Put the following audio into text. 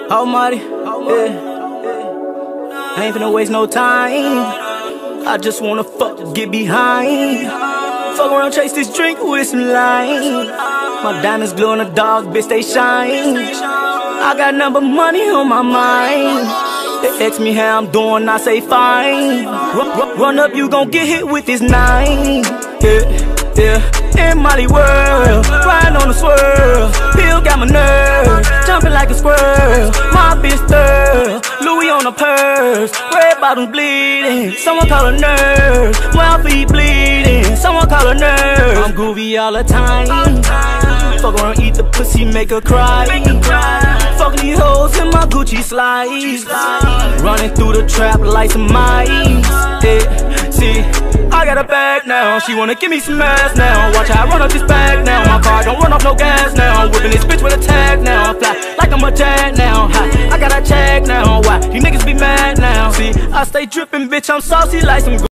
Almighty, yeah. I ain't finna waste no time. I just wanna fuck, get behind. Fuck around, chase this drink with some lime. My diamonds glow in the dark, bitch, they shine. I got nothing but money on my mind. They ask me how I'm doing, I say fine. Run up, you gon' get hit with this 9. In Molly world, riding on the swirl. Pill got my nerve, jumping like a squirrel. My bitch third, Louis on the purse. Red bottoms bleeding, someone call a nurse. My feet bleeding, someone call a nurse. I'm groovy all the time. Fuck around, eat the pussy, make her cry. Fuck these hoes in my Gucci slides. Running through the trap like some mice. See, I got a bag now, she wanna give me some ass now. Watch how I run up this bag now. My car don't run off no gas now. Whipping this bitch with a tag now. Fly like I'm a jag now. I got a check now. Why? You niggas be mad now. See, I stay drippin', bitch, I'm saucy like some